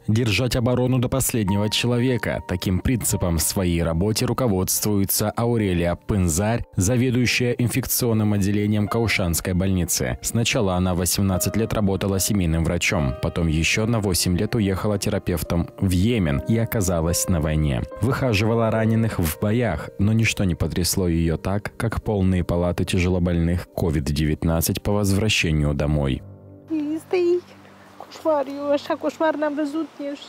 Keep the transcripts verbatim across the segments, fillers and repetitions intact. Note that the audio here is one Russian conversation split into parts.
Держать оборону до последнего человека. Таким принципом в своей работе руководствуется Аурелия Пынзарь, заведующая инфекционным отделением Каушанской больницы. Сначала она восемнадцать лет работала семейным врачом, потом еще на восемь лет уехала терапевтом в Йемен и оказалась на войне. Выхаживала раненых в боях, но ничто не потрясло ее так, как полные палаты тяжелобольных ковид девятнадцать по возвращению домой. Coșmar, eu așa coșmar n-am văzut nici.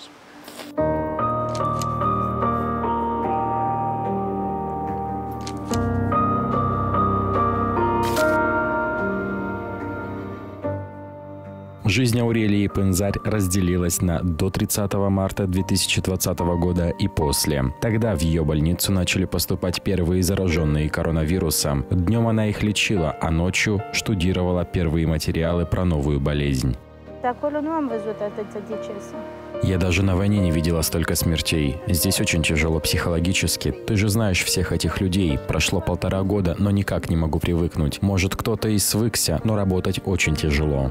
Жизнь Аурелии Пынзарь разделилась на до тридцатого марта две тысячи двадцатого года и после. Тогда в ее больницу начали поступать первые зараженные коронавирусом. Днем она их лечила, а ночью штудировала первые материалы про новую болезнь. Я даже на войне не видела столько смертей. Здесь очень тяжело психологически. Ты же знаешь всех этих людей. Прошло полтора года, но никак не могу привыкнуть. Может, кто-то и свыкся, но работать очень тяжело.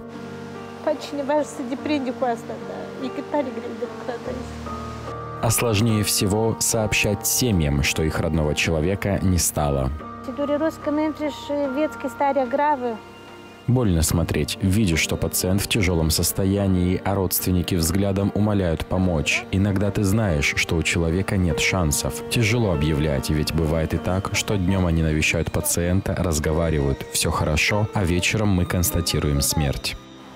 А сложнее всего сообщать семьям, что их родного человека не стало. Больно смотреть, видишь, что пациент в тяжелом состоянии, а родственники взглядом умоляют помочь. Иногда ты знаешь, что у человека нет шансов. Тяжело объявлять, ведь бывает и так, что днем они навещают пациента, разговаривают, все хорошо, а вечером мы констатируем смерть.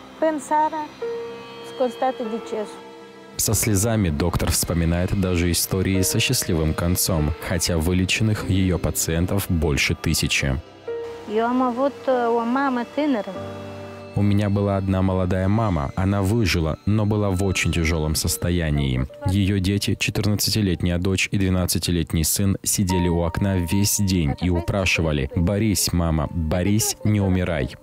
Со слезами доктор вспоминает даже истории со счастливым концом, хотя вылеченных ее пациентов больше тысячи. У меня была одна молодая мама, она выжила, но была в очень тяжелом состоянии. Ее дети, четырнадцатилетняя дочь и двенадцатилетний сын, сидели у окна весь день и упрашивали: «Борись, мама, борись, не умирай».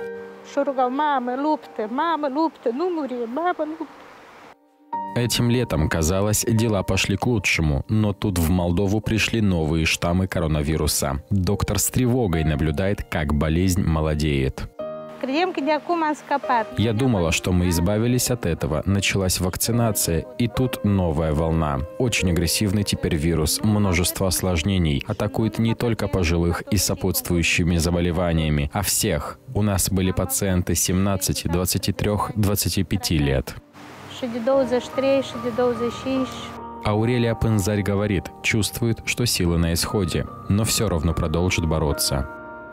Этим летом, казалось, дела пошли к лучшему, но тут в Молдову пришли новые штаммы коронавируса. Доктор с тревогой наблюдает, как болезнь молодеет. Я думала, что мы избавились от этого, началась вакцинация, и тут новая волна. Очень агрессивный теперь вирус, множество осложнений, атакует не только пожилых и сопутствующими заболеваниями, а всех. У нас были пациенты семнадцати, двадцати трёх, двадцати пяти лет. Аурелия Пынзарь говорит, чувствует, что силы на исходе, но все равно продолжит бороться.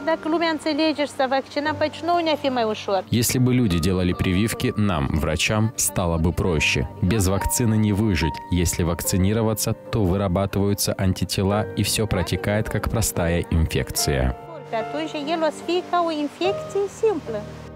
Если бы люди делали прививки, нам, врачам, стало бы проще. Без вакцины не выжить. Если вакцинироваться, то вырабатываются антитела, и все протекает как простая инфекция. Atunci el o să fie ca o infecție simplă.